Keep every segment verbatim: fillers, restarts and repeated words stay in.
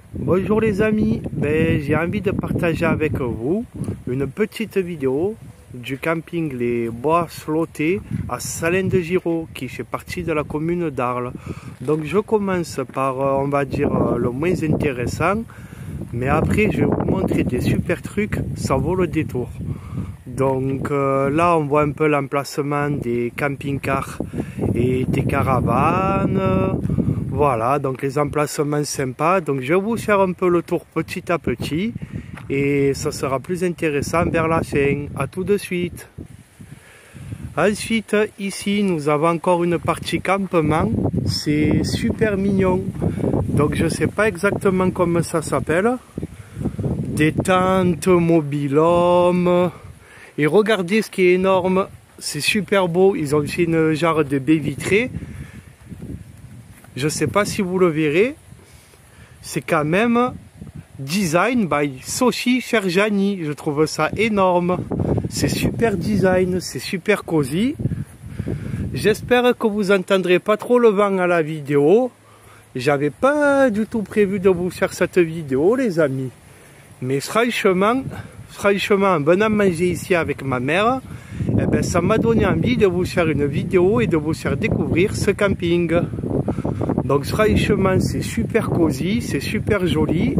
Bonjour les amis, ben, j'ai envie de partager avec vous une petite vidéo du camping Les Bois Slottés à Salins de Giraud qui fait partie de la commune d'Arles. Donc je commence par, on va dire, le moins intéressant, mais après je vais vous montrer des super trucs, ça vaut le détour. Donc euh, là on voit un peu l'emplacement des camping-cars et des caravanes. Voilà, donc les emplacements sympas. Donc je vais vous faire un peu le tour petit à petit et ça sera plus intéressant vers la fin. À tout de suite. Ensuite, ici nous avons encore une partie campement. C'est super mignon. Donc je sais pas exactement comment ça s'appelle. Des tentes, mobil-home. Et regardez ce qui est énorme. C'est super beau. Ils ont fait une genre de baie vitrée. Je ne sais pas si vous le verrez, c'est quand même design by Sophie Ferjani. Je trouve ça énorme. C'est super design, c'est super cosy. J'espère que vous n'entendrez pas trop le vent à la vidéo. J'avais pas du tout prévu de vous faire cette vidéo, les amis. Mais franchement, franchement, en venant manger ici avec ma mère, eh ben, ça m'a donné envie de vous faire une vidéo et de vous faire découvrir ce camping. Donc franchement c'est super cosy, c'est super joli.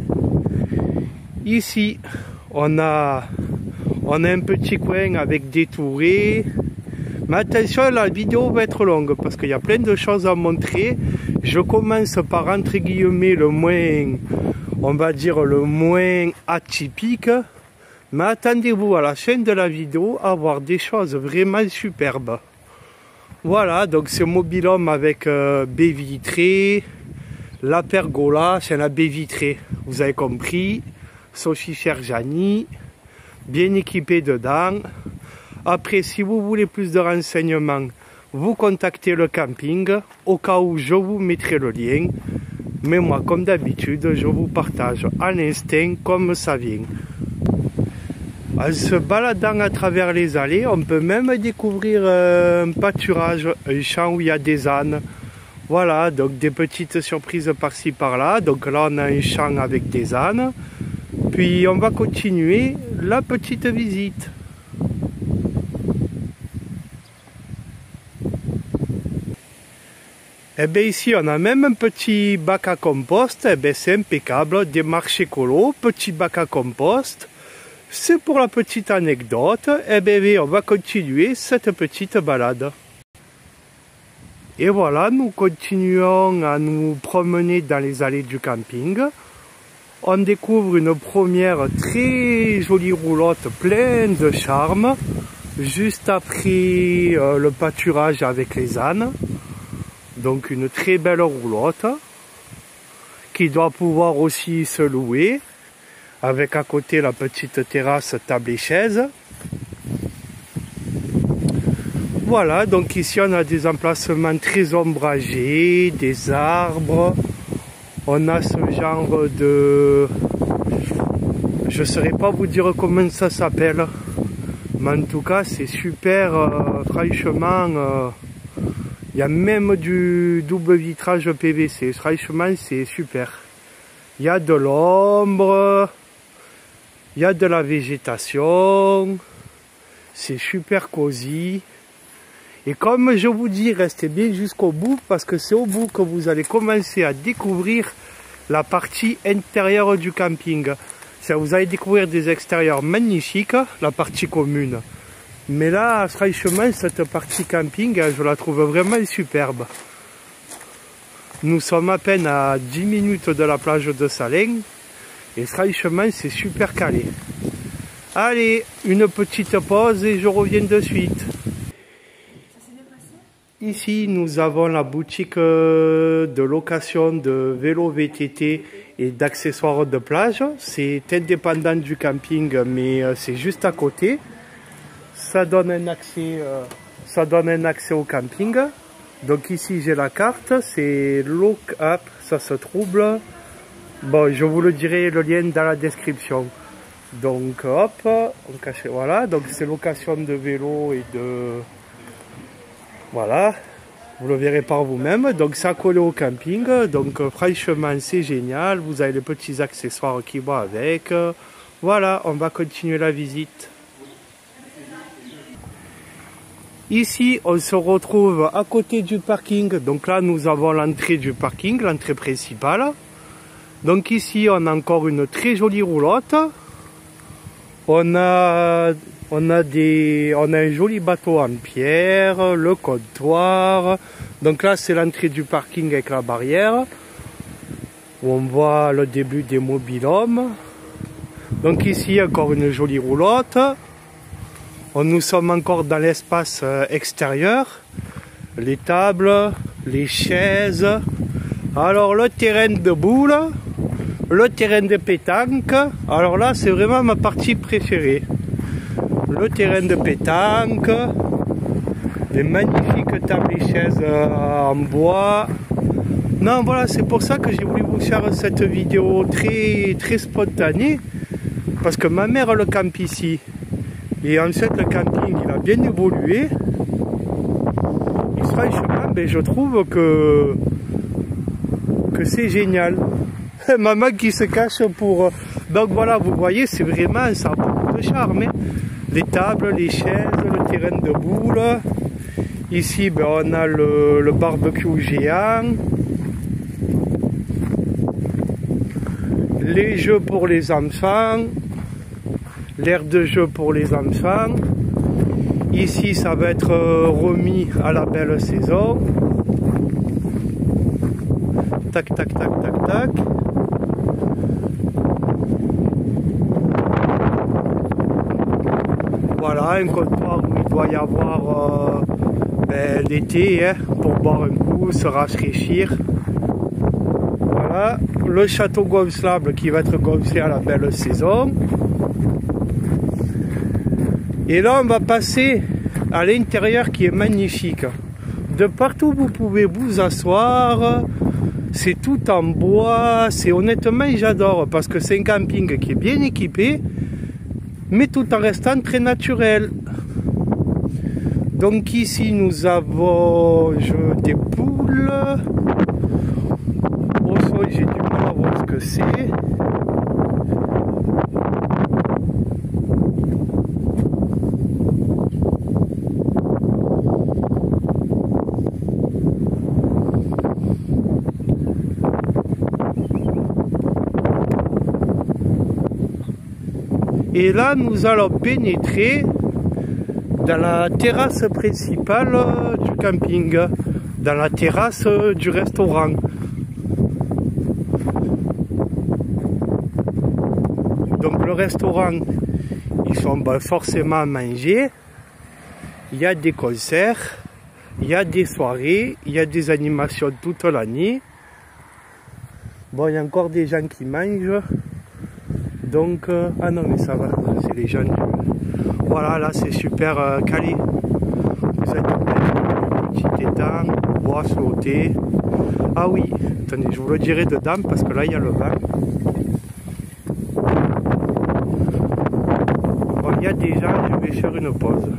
Ici on a, on a un petit coin avec des tourées. Mais attention, la vidéo va être longue parce qu'il y a plein de choses à montrer. Je commence par entre guillemets le moins, on va dire le moins atypique. Mais attendez-vous à la fin de la vidéo à voir des choses vraiment superbes. Voilà, donc c'est mobil-home avec euh, baie vitrée, la pergola, c'est la baie vitrée, vous avez compris, Sophie Ferjani, bien équipé dedans. Après, si vous voulez plus de renseignements, vous contactez le camping, au cas où je vous mettrai le lien. Mais moi, comme d'habitude, je vous partage à l'instinct comme ça vient. En se baladant à travers les allées, on peut même découvrir un pâturage, un champ où il y a des ânes. Voilà, donc des petites surprises par-ci par-là. Donc là, on a un champ avec des ânes. Puis on va continuer la petite visite. Et bien ici, on a même un petit bac à compost. Et bien c'est impeccable, démarche écolo, petit bac à compost. C'est pour la petite anecdote. Et bien, on va continuer cette petite balade. Et voilà, nous continuons à nous promener dans les allées du camping. On découvre une première très jolie roulotte pleine de charme. Juste après euh, le pâturage avec les ânes. Donc une très belle roulotte qui doit pouvoir aussi se louer. Avec à côté la petite terrasse, table et chaise. Voilà, donc ici on a des emplacements très ombragés, des arbres. On a ce genre de... Je ne saurais pas vous dire comment ça s'appelle. Mais en tout cas c'est super, euh, franchement. Euh, il y a même du double vitrage P V C. Franchement c'est super. Il y a de l'ombre. Il y a de la végétation, c'est super cosy. Et comme je vous dis, restez bien jusqu'au bout parce que c'est au bout que vous allez commencer à découvrir la partie intérieure du camping. Ça, vous allez découvrir des extérieurs magnifiques, la partie commune. Mais là, franchement, cette partie camping, je la trouve vraiment superbe. Nous sommes à peine à dix minutes de la plage de Salins. Et franchement, c'est super calé. Allez, une petite pause et je reviens de suite. Ici, nous avons la boutique de location de vélos V T T et d'accessoires de plage. C'est indépendant du camping, mais c'est juste à côté. Ça donne un accès, ça donne un accès au camping. Donc ici, j'ai la carte. C'est Look Up, ça se trouble. Bon, je vous le dirai, le lien dans la description. Donc, hop, on cache, voilà. Donc, c'est location de vélo et de... Voilà. Vous le verrez par vous-même. Donc ça collé au camping. Donc euh, franchement c'est génial. Vous avez les petits accessoires qui vont avec. Voilà, on va continuer la visite. Ici, on se retrouve à côté du parking. Donc là, nous avons l'entrée du parking, l'entrée principale. Donc ici, on a encore une très jolie roulotte. On a, on a, des, on a un joli bateau en pierre, le comptoir. Donc là, c'est l'entrée du parking avec la barrière, où on voit le début des mobil-hommes. Donc ici, encore une jolie roulotte. Nous sommes encore dans l'espace extérieur, les tables, les chaises, alors le terrain de boule, le terrain de pétanque, alors là c'est vraiment ma partie préférée, le terrain de pétanque, les magnifiques tables et chaises en bois. Non voilà, c'est pour ça que j'ai voulu vous faire cette vidéo très, très spontanée, parce que ma mère le campe ici. Et en fait, le camping, il a bien évolué. Et franchement, ben, je trouve que, que c'est génial. Maman qui se cache pour... Donc voilà, vous voyez, c'est vraiment, ça a beaucoup de charme. Hein. Les tables, les chaises, le terrain de boule. Ici, ben, on a le, le barbecue géant. Les jeux pour les enfants. L'aire de jeu pour les enfants. Ici, ça va être remis à la belle saison. Tac, tac, tac, tac, tac. Voilà, un comptoir où il doit y avoir euh, ben, l'été hein, pour boire un coup, se rafraîchir. Voilà, le château gonflable qui va être gonflé à la belle saison. Et là, on va passer à l'intérieur qui est magnifique. De partout, vous pouvez vous asseoir. C'est tout en bois. C'est honnêtement, j'adore parce que c'est un camping qui est bien équipé, mais tout en restant très naturel. Donc ici, nous avons je, des poules. Au sol, j'ai du mal à voir ce que c'est. Et là, nous allons pénétrer dans la terrasse principale du camping, dans la terrasse du restaurant. Donc le restaurant, ils sont ben, forcément à manger. Il y a des concerts, il y a des soirées, il y a des animations toute l'année. Bon, il y a encore des gens qui mangent. Donc, euh, ah non mais ça va, c'est les jeunes. Voilà, là c'est super euh, calé. Vous êtes un petit étang, bois sauté. Ah oui, attendez, je vous le dirai dedans parce que là il y a le vent. Bon, il y a des gens, je vais faire une pause.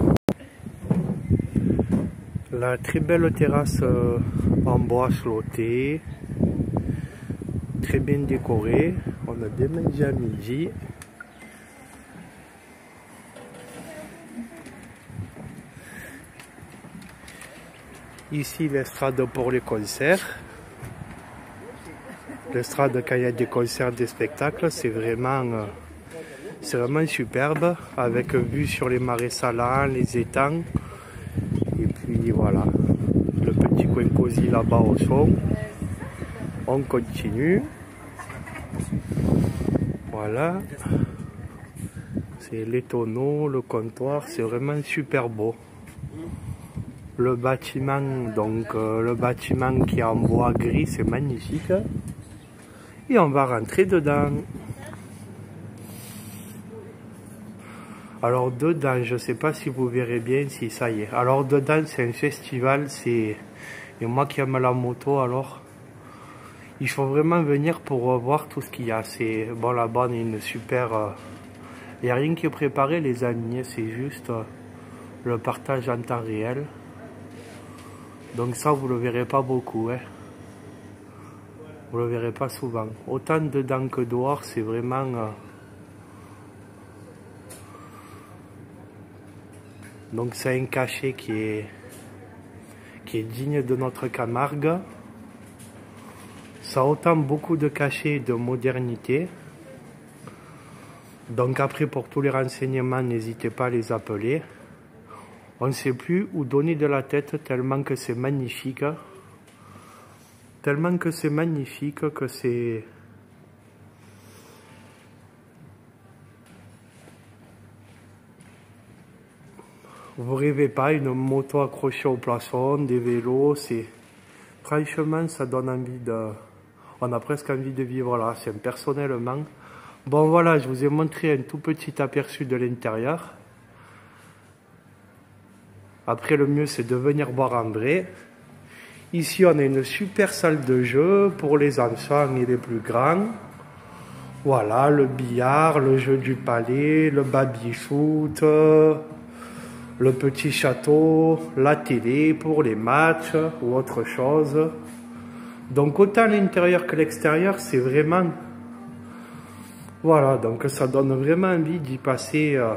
La très belle terrasse euh, en bois sauté. Très bien décorée. On a bien mangé à midi. Ici l'estrade pour les concerts. L'estrade quand il y a des concerts, des spectacles, c'est vraiment, euh, c'est vraiment superbe avec vue sur les marais salants, les étangs. Et puis voilà, le petit coin cosy là-bas au son. On continue. Voilà. C'est les tonneaux, le comptoir, c'est vraiment super beau. Le bâtiment, donc euh, le bâtiment qui est en bois gris, c'est magnifique. Et on va rentrer dedans. Alors dedans, je ne sais pas si vous verrez bien si ça y est. Alors dedans, c'est un festival, c'est... Et moi qui aime la moto, alors... Il faut vraiment venir pour voir tout ce qu'il y a. C'est bon, là-bas, on a une super... Euh... Il n'y a rien qui est préparé, les amis. C'est juste euh, le partage en temps réel. Donc ça, vous le verrez pas beaucoup, hein. Vous le verrez pas souvent. Autant dedans que dehors, c'est vraiment... Euh... Donc c'est un cachet qui est... qui est digne de notre Camargue. Ça a autant beaucoup de cachets et de modernité. Donc après, pour tous les renseignements, n'hésitez pas à les appeler. On ne sait plus où donner de la tête tellement que c'est magnifique. Tellement que c'est magnifique que c'est... Vous rêvez pas, une moto accrochée au plafond, des vélos, c'est... Franchement, ça donne envie de... On a presque envie de vivre là, c'est personnellement. Bon voilà, je vous ai montré un tout petit aperçu de l'intérieur. Après, le mieux, c'est de venir boire en vrai. Ici, on a une super salle de jeu pour les enfants et les plus grands. Voilà, le billard, le jeu du palais, le baby-foot, le petit château, la télé pour les matchs ou autre chose. Donc, autant l'intérieur que l'extérieur, c'est vraiment... Voilà, donc ça donne vraiment envie d'y passer... Euh...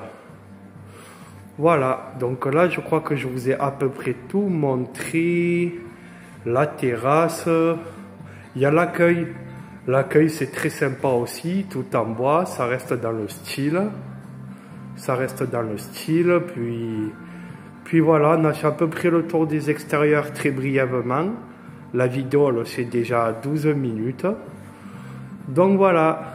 Voilà, donc là, je crois que je vous ai à peu près tout montré... La terrasse, il y a l'accueil. L'accueil, c'est très sympa aussi, tout en bois, ça reste dans le style. Ça reste dans le style, puis, puis voilà, on a fait à peu près le tour des extérieurs très brièvement. La vidéo, elle c'est déjà douze minutes. Donc voilà,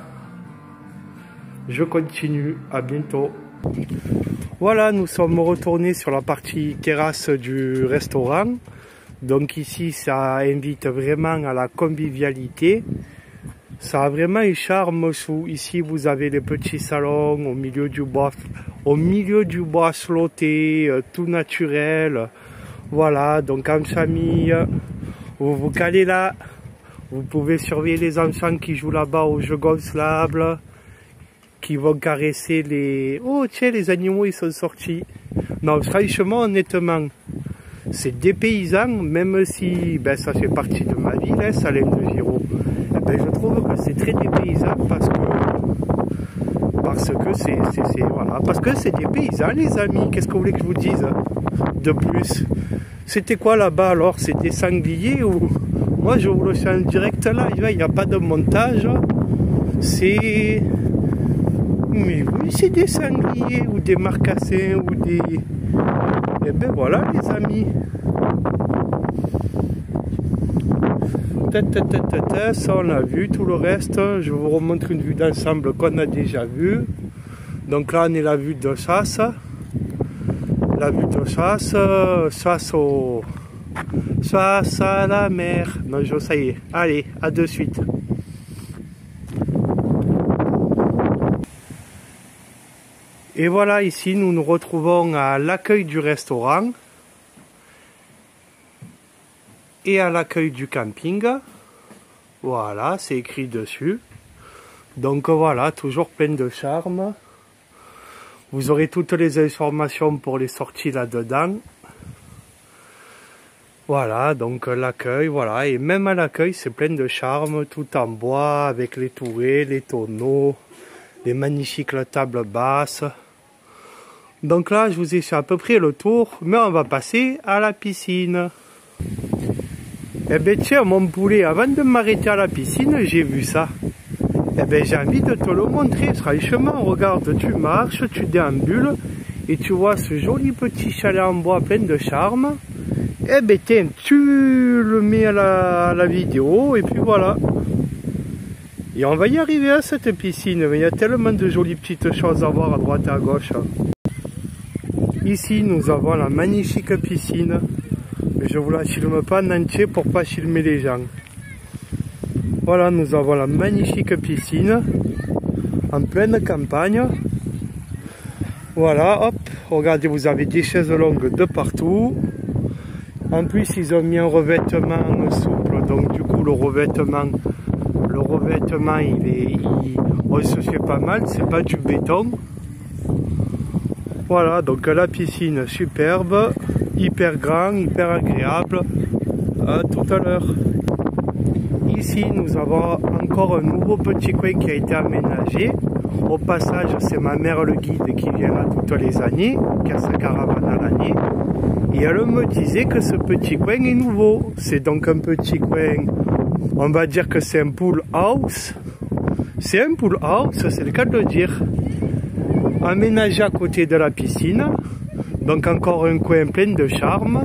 je continue, à bientôt. Voilà, nous sommes retournés sur la partie terrasse du restaurant. Donc ici, ça invite vraiment à la convivialité. Ça a vraiment un charme sous. Ici, vous avez les petits salons au milieu du bois, au milieu du bois slotté, euh, tout naturel. Voilà, donc en famille, vous vous calez là. Vous pouvez surveiller les enfants qui jouent là-bas au jeu gonflable, qui vont caresser les... Oh tiens, les animaux, ils sont sortis. Non, franchement, honnêtement... C'est dépaysant, même si ben, ça fait partie de ma ville, hein, Salins-de-Giraud. Ben, je trouve que c'est très dépaysant parce que parce que c'est voilà, parce que c'est dépaysant, les amis. Qu'est-ce que vous voulez que je vous dise de plus? C'était quoi là-bas alors? C'est des sangliers ou... Moi je vous le fais en direct là, il n'y a pas de montage. C'est... Mais oui, c'est des sangliers ou des marcassins ou des... Et ben voilà les amis. Ta, ta, ta, ta, ta, ça on a vu, tout le reste, je vous remontre une vue d'ensemble qu'on a déjà vue. Donc là on est la vue de chasse. La vue de chasse, chasse au... chasse à la mer. Non, je, ça y est, allez, à de suite. Et voilà, ici, nous nous retrouvons à l'accueil du restaurant et à l'accueil du camping. Voilà, c'est écrit dessus. Donc voilà, toujours plein de charme. Vous aurez toutes les informations pour les sorties là-dedans. Voilà, donc l'accueil, voilà. Et même à l'accueil, c'est plein de charme, tout en bois, avec les tourets, les tonneaux, les magnifiques tables basses. Donc là, je vous ai fait à peu près le tour, mais on va passer à la piscine. Eh bien tiens, mon poulet, avant de m'arrêter à la piscine, j'ai vu ça. Eh bien j'ai envie de te le montrer, franchement, regarde, tu marches, tu déambules, et tu vois ce joli petit chalet en bois plein de charme. Eh bien tiens, tu le mets à la, à la vidéo, et puis voilà. Et on va y arriver à cette piscine, mais il y a tellement de jolies petites choses à voir à droite et à gauche. Ici, nous avons la magnifique piscine. Mais je vous la filme pas en entier pour pas filmer les gens. Voilà, nous avons la magnifique piscine en pleine campagne. Voilà, hop, regardez, vous avez des chaises longues de partout. En plus, ils ont mis un revêtement souple, donc du coup, le revêtement, le revêtement, il est, il, on se fait pas mal, c'est pas du béton. Voilà, donc la piscine superbe, hyper grand, hyper agréable. À tout à l'heure. Ici, nous avons encore un nouveau petit coin qui a été aménagé. Au passage, c'est ma mère le guide qui vient là toutes les années, qui a sa caravane à l'année. Et elle me disait que ce petit coin est nouveau. C'est donc un petit coin, on va dire que c'est un pool house. C'est un pool house, c'est le cas de le dire. Aménagé à côté de la piscine. Donc encore un coin plein de charme.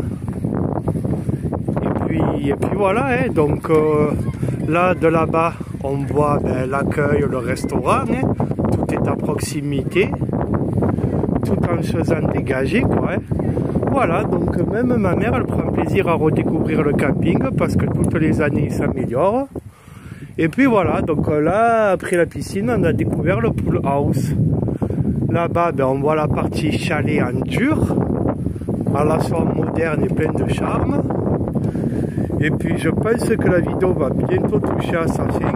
Et puis, et puis voilà, hein, donc euh, là, de là-bas, on voit ben, l'accueil, le restaurant. Hein. Tout est à proximité. Tout en se faisant dégager, quoi. Hein. Voilà, donc même ma mère, elle prend plaisir à redécouvrir le camping parce que toutes les années, il s'améliore. Et puis voilà, donc là, après la piscine, on a découvert le pool house. Là-bas, ben, on voit la partie chalet en dur, à la fois moderne et pleine de charme. Et puis je pense que la vidéo va bientôt toucher à sa fin.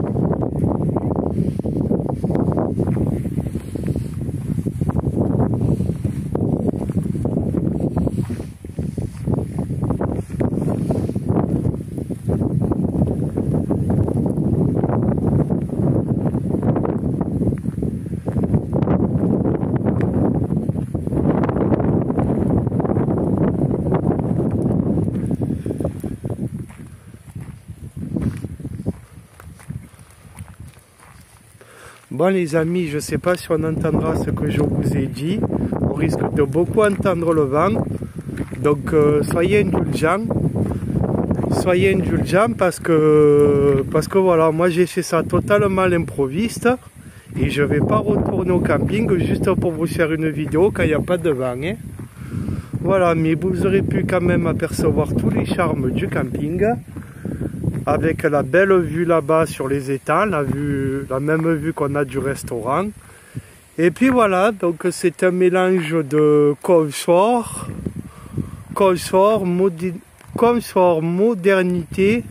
Bon les amis, je ne sais pas si on entendra ce que je vous ai dit. On risque de beaucoup entendre le vent. Donc euh, soyez indulgents. Soyez indulgents parce que, parce que voilà, moi j'ai fait ça totalement à l'improviste. Et je ne vais pas retourner au camping juste pour vous faire une vidéo quand il n'y a pas de vent. Hein. Voilà, mais vous aurez pu quand même apercevoir tous les charmes du camping. Avec la belle vue là-bas sur les étangs, la, vue, la même vue qu'on a du restaurant. Et puis voilà, donc c'est un mélange de confort, confort, modi confort, modernité,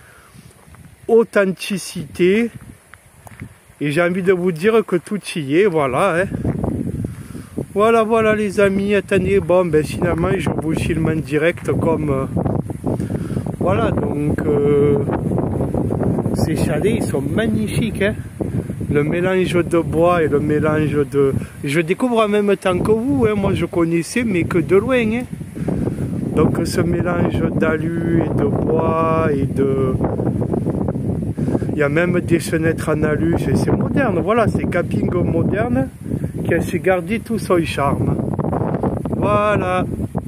authenticité. Et j'ai envie de vous dire que tout y est, voilà. Hein. Voilà, voilà les amis, attendez, bon, ben finalement je vous filme en direct comme... Euh, voilà, donc euh, ces chalets, ils sont magnifiques. Hein. Le mélange de bois et le mélange de... Je découvre en même temps que vous, hein. Moi je connaissais, mais que de loin. Hein. Donc ce mélange d'alu et de bois et de... Il y a même des fenêtres en alu, c'est moderne. Voilà, c'est camping moderne qui a su garder tout son charme. Voilà.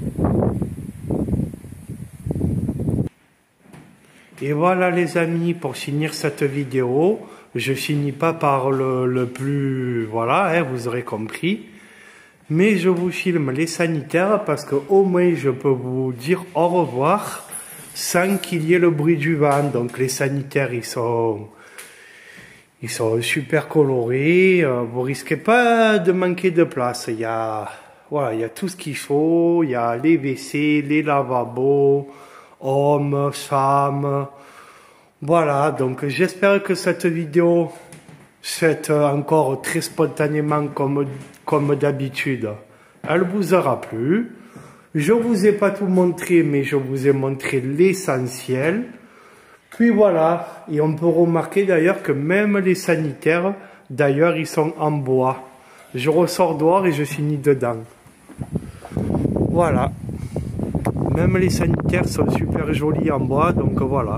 Et voilà les amis, pour finir cette vidéo, je finis pas par le, le plus, voilà, hein, vous aurez compris, mais je vous filme les sanitaires parce que au moins je peux vous dire au revoir sans qu'il y ait le bruit du vent. Donc les sanitaires ils sont, ils sont super colorés, vous risquez pas de manquer de place. Il y a, voilà, il y a tout ce qu'il faut, il y a les W C, les lavabos, hommes, femmes, voilà, donc j'espère que cette vidéo, faite encore très spontanément comme, comme d'habitude, elle vous aura plu. Je vous ai pas tout montré, mais je vous ai montré l'essentiel. Puis voilà, et on peut remarquer d'ailleurs que même les sanitaires, d'ailleurs, ils sont en bois. Je ressors dehors et je finis dedans. Voilà. Même les sanitaires sont super jolis en bois, donc voilà.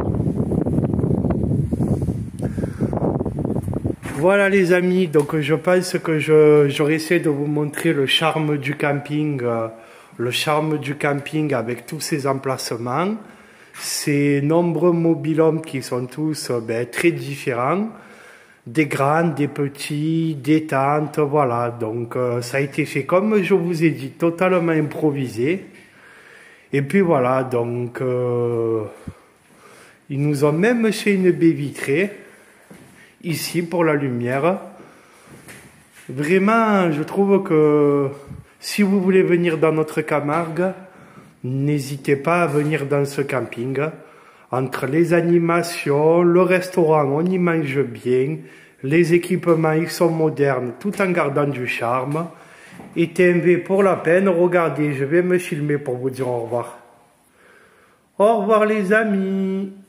Voilà les amis, donc je pense que je, j'aurais essayé de vous montrer le charme du camping, euh, le charme du camping avec tous ces emplacements, ces nombreux mobil-homes qui sont tous euh, ben, très différents, des grands, des petits, des tentes, voilà. Donc euh, ça a été fait comme je vous ai dit, totalement improvisé. Et puis voilà, donc euh, ils nous ont même fait une baie vitrée, ici pour la lumière. Vraiment, je trouve que si vous voulez venir dans notre Camargue, n'hésitez pas à venir dans ce camping. Entre les animations, le restaurant, on y mange bien, les équipements, ils sont modernes, tout en gardant du charme. Et T M V pour la peine, regardez, je vais me filmer pour vous dire au revoir. Au revoir les amis.